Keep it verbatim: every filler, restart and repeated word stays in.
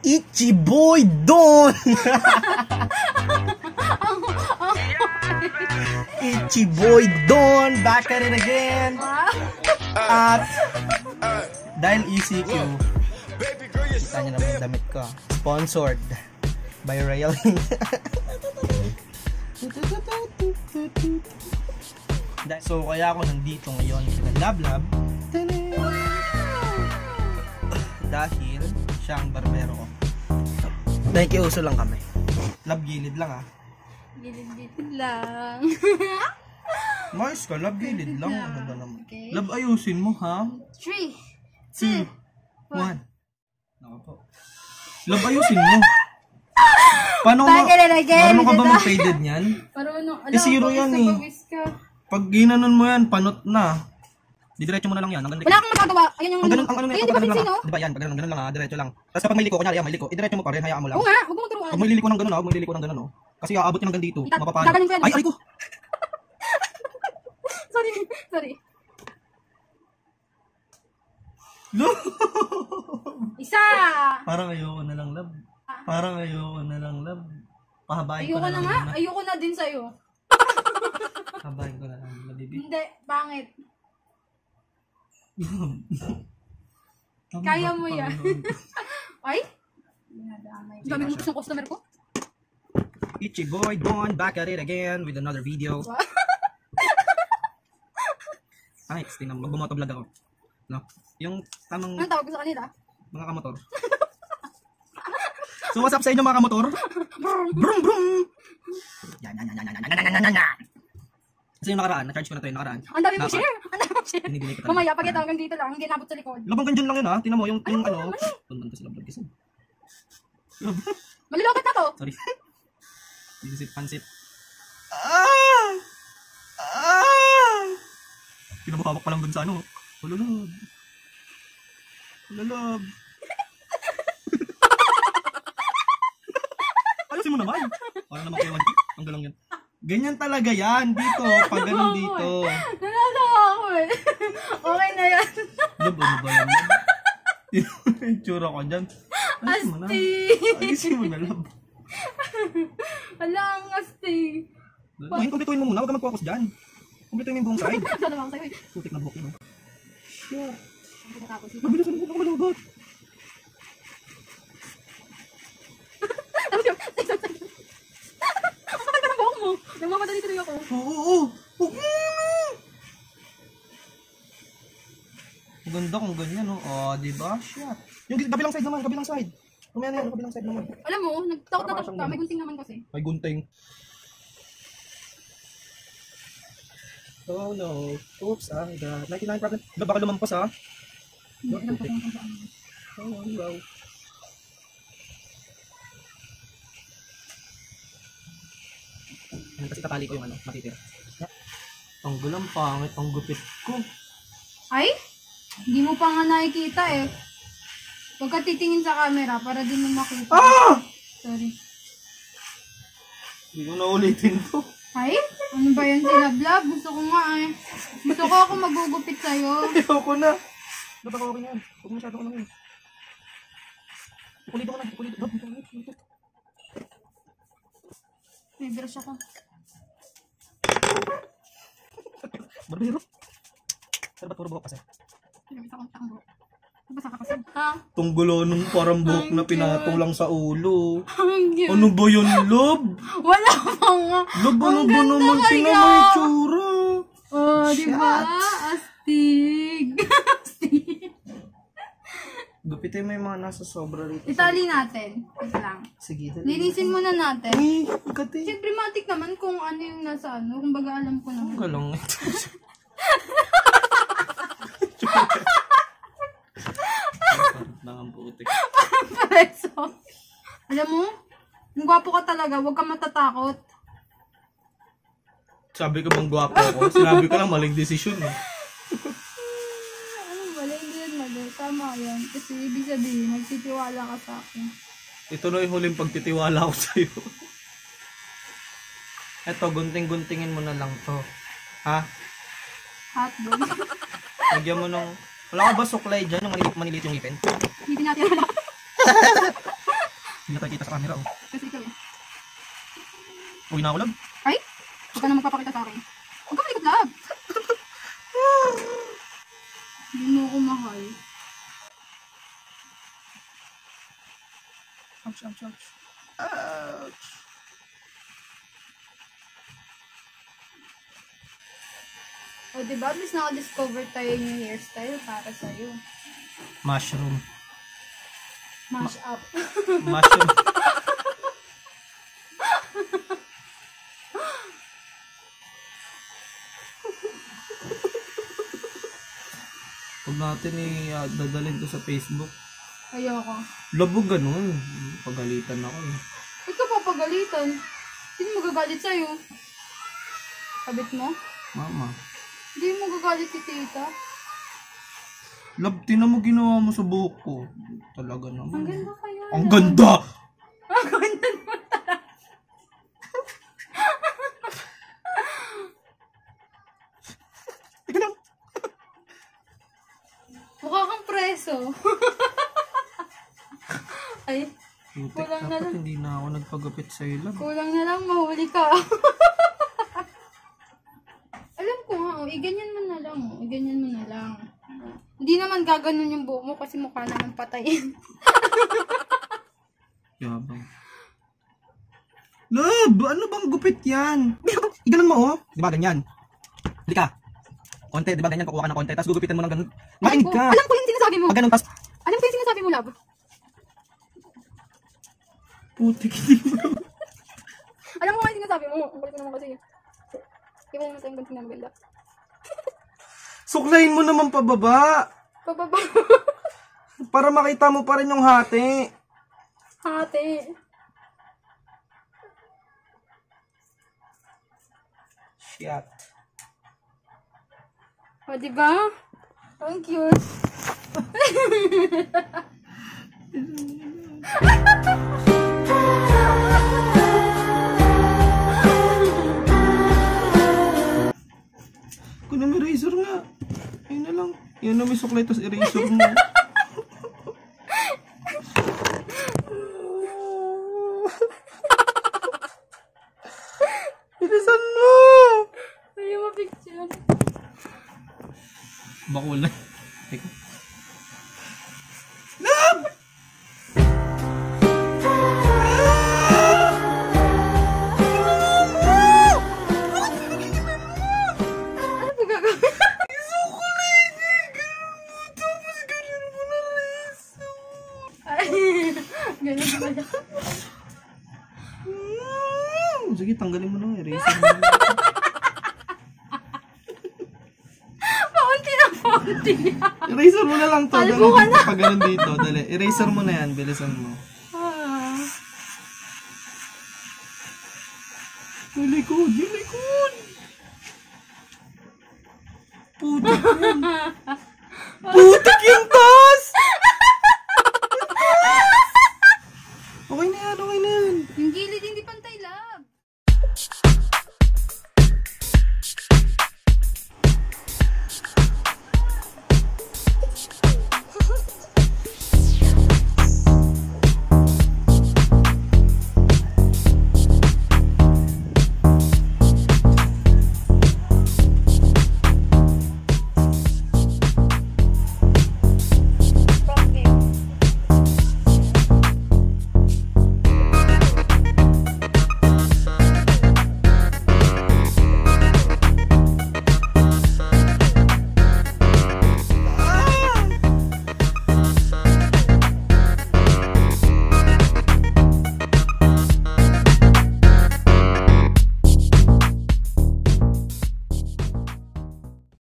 Itchy Boy Don! Itchy Boy Don! Back at it again! At dahil E C Q, kita nyo naman yung damit ko. Sponsored by Railing. So kaya ako nandito ngayon sa Lab Lab dahil siya ang barbero ko. Nakikiuso lang kami. Lab gilid lang ah. Gilid-gilid lang. Mais ka, lab gilid lang. Ano ba naman? Okay. Lab ayusin mo ha. three, two, one. Nako po. Lab ayusin mo. Paano ka, marunong ka ba mag-faded niyan? Marunong. Eh zero yan eh. Pag ginanon mo yan, panot na. Didiretso mo na lang yan. Ang wala akong magagawa. Ayun yung... Ang ganun, ang ano na ayun, ito, di ba ganun lang pinsin, ah. Di ba yan, pag ganun, ganun lang ah, diretso lang. Tapos kapag may liko, kunyari yan, may liko, idiretso mo pa rin, hayaan mo lang. Oo nga, huwag mo turuan. Huwag mo ililiko ng ganun ah, huwag mo ililiko ng ganun oh. Kasi aabot ka hanggang dito, mapapano. Gagaling ko yan. Ay, ay ko! Sorry, sorry. Look! Isa! Parang ayoko na lang, love. Parang ayoko na lang, love. Pahabain ko Ayoko na na lang. nga, Na. ayoko na din sa'yo. Pahabain ko na lang, baby. Hindi, pangit. Kaya mo yan. Ay? Dami mo gusto ng customer ko? Itchy Boy Don, back at it again with another video. Ay, tingnan mo, magbumotovlog ako. No? Yung tamang... Anong tawag ko sa kanila? Mga kamotor. So what's up sa inyo mga kamotor? Brum brum! Yan, yan, yan, yan, yan, yan, yan, yan, yan. Kasi yung nakaraan, na-charge ko na to yung nakaraan. Ang dami mo share! Ang dami mo share! Binibili ko talaga. Mamaya, pag ito hanggang dito lang, hindi nabot sa likod. Labang ganyan lang yun ha. Tingnan mo yung, yung ano. Tundan ko sila vlog kasi. Malilobot na to! Sorry. Pansit, pansit. Ah! Ah! Pinabahawak pa lang dun sa ano. Ululog. Ululog. Ayusin mo naman. Parang naman kayo. Ang galang yan. Ganyan talaga yan. Dito. Pag ganun dito. Nalalawa ako eh. Okay na yan. Lab, ano ba yan? Yung tsura ko dyan. Ayusin mo na. Ayusin mo na, lab. Ala, ang asti. Ngayon, kumplituin mo muna. Huwag ka magpokos dyan. Kumplituin mo yung buong side. Sana lang sa'yo. Putik na buhok yun. Yeah. Pagkatapos ito. Mabilis ang buhok ako malagot. Tapos yung... Ang kapal ka ng buhok mo. Nagmamadali tuloy ako. Oo, oo, oo. Ang ganda kung ganyan, no? Oh, diba? Shit. Yung kabilang side naman, kabilang side. Kumaya na yan, kabilang side naman. Alam mo, nagtakot na takot ka. May gunting naman kasi. May gunting. Oh no. Oops, ah. ninety-nine problem. Baka lumampas, ah. Hindi, alam ko kung saan. Oh, wow. Yan, kasi tatali ko yung ano, matitira. Ang gulang pangit, ang gupit ko. Ay? Hindi mo pa nga nakikita eh. Huwag ka titingin sa camera para din mo makita. Ah! Sorry. Hindi ko na ulitin to. Ay? Ano ba yan sila vlog? Gusto ko nga eh. Gusto ko ako magugupit sa'yo. Ayoko na. Dapat ako yan. Huwag masyado ko na yun. Ipulito ko na. Ipulito. Dapat ito. Ipulito. May brush ako. Barbero. Pero ba't puro buhok kasi? Nabisa akong takang buhok. Nabasa ka kasi. Ha? Tunggulo nung parang buhok na pinatong lang sa ulo. Ang cute. Ano ba yun, Lob? Wala pa nga. Lob, ano Ang ba ganda naman kaya. sila may tsura? Oh, di ba? Shots. Astig. Astig. Gupitin mo yung mga nasa sobra rito. Itali natin. Wait lang. Sige, dali. Linisin muna natin. Uy, agad eh. Siyempre, matik naman kung ano yung nasa ano. Kung baga alam ko naman. Galang ito. Parang putik. Pareso. Alam mo, ang gwapo ka talaga. Huwag ka matatakot. Sabi ko bang gwapo ako? Sinabi ko lang maling desisyon eh. Ano ba? Hindi yan mali. Tama yan. Kasi ibig sabihin, nagtitiwala ka sa akin. Ito na yung huling pagtitiwala ko sa'yo. Eto, gunting-guntingin mo na lang to. Ha? Hotdog. Lagyan mo ng... Wala ka ba suklay dyan? Yung manilit, manilit yung ngipin? Hindi natin wala. Hindi na tayo kita sa camera, oh. Kasi ikaw eh. Uwi na ako, love. Ay? Huwag ka na magpapakita sa akin. Huwag ka malikot, love. Hindi mo ako mahal. Ouch, ouch, ouch. Ouch. O, diba? At least naka-discover tayo yung hairstyle para sa'yo. Mushroom. Mash up. Mushroom. Huwag natin i-dadalhin to sa Facebook. Ayoko. Labog ganun. Pagalitan ako eh. Ba't ka papagalitan? Sino magagalit sa'yo? Kabit mo? Mama. Hindi mo magagalit si tita. Love, tinan mo ginawa mo sa buhok ko. Talaga naman. Ang ganda kaya. Ang ganda! Ang ganda mo talaga. Ika lang. Mukha kang preso. Ay, Putik, kulang na dapat lang. hindi na ako nagpagupit sa'yo, love. Kulang na lang, mahuli ka. Alam ko nga, oh, i-ganyan mo na lang. Oh, i-ganyan mo na lang. Hindi naman gaganon yung buhok mo kasi mukha naman patayin. Yabang. Love, ano bang gupit yan? Iganon mo, oh. Di ba ganyan? Hindi ka. Konti, di ba ganyan? Kukuha ka ng konti, tapos gugupitan mo ng ganun. Makinig ka. Alam ko yung sinasabi mo. Pag ganun, tapos... Alam ko yung sinasabi mo, love. Putik, hindi mo. Alam mo nga yung sinasabi mo. Ang kulit mo naman kasi. Iba naman sa'yo yung ganting na maganda. Suklayin mo naman pababa. Pababa. Para makita mo pa rin yung hati. Hati. Shit. O, diba? Ang cute. Kung na may razor nga. Ayun na lang. Yan na may suklay, tapos erasure mo. Bilisan mo! Ayaw mo picture. Bakulan. Teka. Love! Ano po gagawin? Isukulay niya! Ganun mo! Tapos ganun mo na razor! Ay, ganun pala. Mm, sige, tanggalin mo na. Eraser mo na. Paunti na paunti niya. Eraser mo na lang to. Palbo ka na. Pag ganun dito, dali. Eraser mo na yan. Bilisan mo. Ah. Yung likod, yung likod. Putik yan. Putik yung taas!